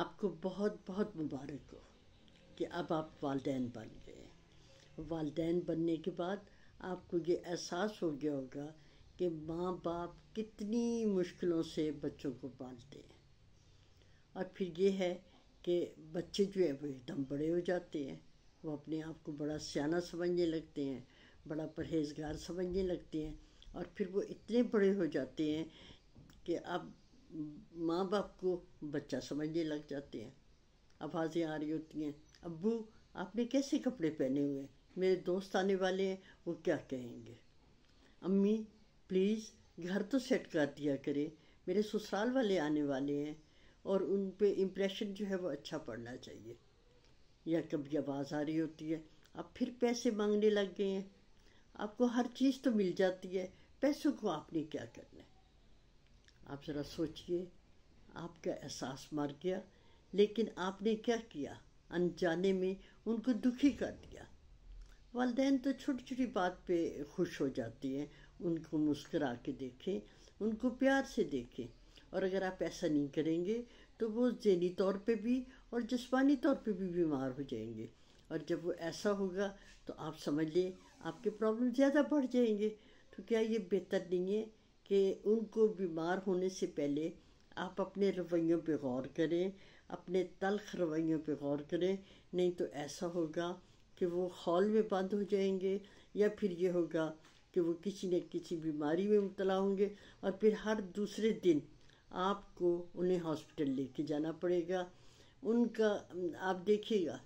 آپ کو بہت بہت مبارک ہو کہ اب آپ والدین بن گئے۔ والدین بننے کے بعد آپ کو یہ احساس ہو گیا ہوگا کہ ماں باپ کتنی مشکلوں سے بچوں کو پالتے ہیں، اور پھر یہ ہے کہ بچے جو ہیں وہ ایک دم بڑے ہو جاتے ہیں، وہ اپنے آپ کو بڑا سیانہ سمجھنے لگتے ہیں، بڑا پرہیزگار سمجھنے لگتے ہیں، اور پھر وہ اتنے بڑے ہو جاتے ہیں کہ اب ماں باپ کو بچہ سمجھنے لگ جاتے ہیں۔ آوازیں آ رہی ہوتی ہیں، ابو آپ نے کیسے کپڑے پہنے ہوئے ہیں، میرے دوست آنے والے ہیں وہ کیا کہیں گے، امی پلیز گھر تو سیٹ کر دیا کرے، میرے سسرال والے آنے والے ہیں اور ان پہ امپریشن جو ہے وہ اچھا پڑنا چاہیے۔ یا کبھی آواز آ رہی ہوتی ہے، اب پھر پیسے مانگنے لگ گئے ہیں، آپ کو ہر چیز تو مل جاتی ہے، پیسوں کو آپ نے کیا کرنا ہے۔ آپ ذرا سوچئے، آپ کا احساس مر گیا، لیکن آپ نے کیا کیا، انجانے میں ان کو دکھی کر دیا۔ والدین تو چھوٹی چھوٹی بات پہ خوش ہو جاتے ہیں، ان کو مسکرا کے دیکھیں، ان کو پیار سے دیکھیں، اور اگر آپ ایسا نہیں کریں گے تو وہ ذہنی طور پہ بھی اور جسمانی طور پہ بھی بیمار ہو جائیں گے، اور جب وہ ایسا ہوگا تو آپ سمجھ لیں آپ کے پرابلم زیادہ بڑھ جائیں گے۔ تو کیا یہ بہتر نہیں ہے کہ ان کو بیمار ہونے سے پہلے آپ اپنے رویوں پہ غور کریں، اپنے تلخ رویوں پہ غور کریں؟ نہیں تو ایسا ہوگا کہ وہ خول میں بند ہو جائیں گے، یا پھر یہ ہوگا کہ وہ کسی نہ کسی بیماری میں مبتلا ہوں گے، اور پھر ہر دوسرے دن آپ کو انہیں ہاسپٹل لے کے جانا پڑے گا۔ ان کا آپ دیکھیے گا،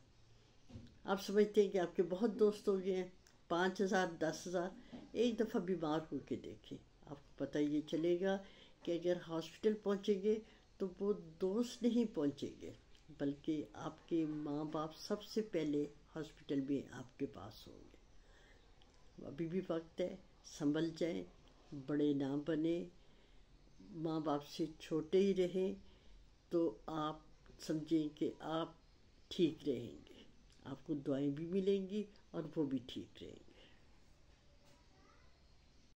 آپ سمجھتے ہیں کہ آپ کے بہت دوست ہو گئے ہیں، 5,000 10,000، ایک دفعہ بیمار ہو کے دیکھیں، آپ کو پتہ یہ چلے گا کہ اگر ہاسپٹل پہنچیں گے تو وہ دوست نہیں پہنچیں گے، بلکہ آپ کے ماں باپ سب سے پہلے ہاسپٹل میں آپ کے پاس ہوں گے۔ ابھی بھی وقت ہے، سنبھل جائیں، بڑے نہ بنیں، ماں باپ سے چھوٹے ہی رہیں، تو آپ سمجھیں کہ آپ ٹھیک رہیں گے، آپ کو دعائیں بھی ملیں گی اور وہ بھی ٹھیک رہیں گے۔